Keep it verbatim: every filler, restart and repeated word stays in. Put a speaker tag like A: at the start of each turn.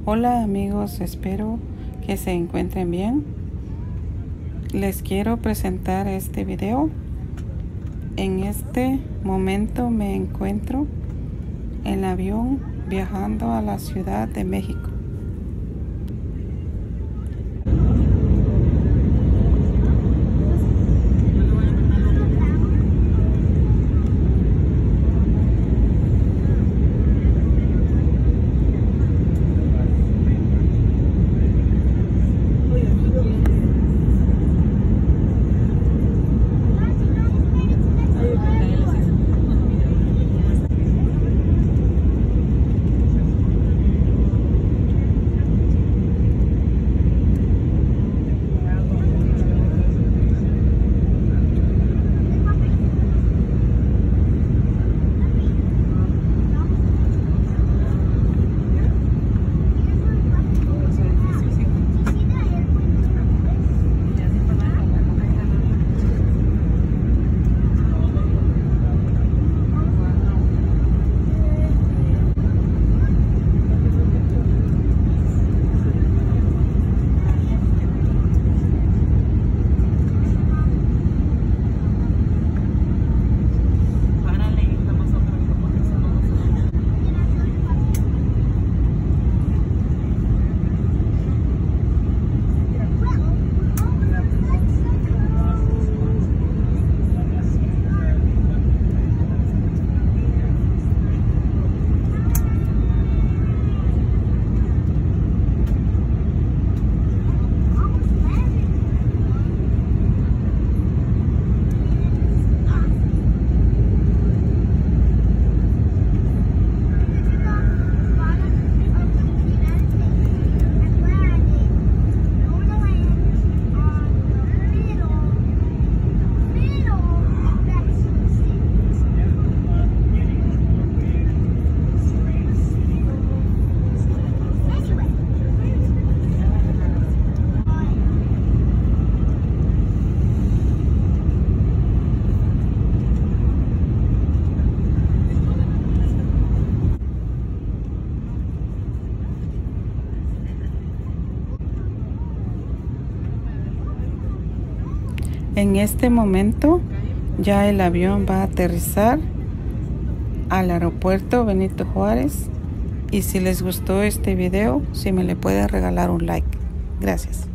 A: Hola amigos, espero que se encuentren bien. Les quiero presentar este video. En este momento me encuentro en el avión viajando a la Ciudad de México. En este momento ya el avión va a aterrizar al aeropuerto Benito Juárez. Y si les gustó este video, si me le puede regalar un like. Gracias.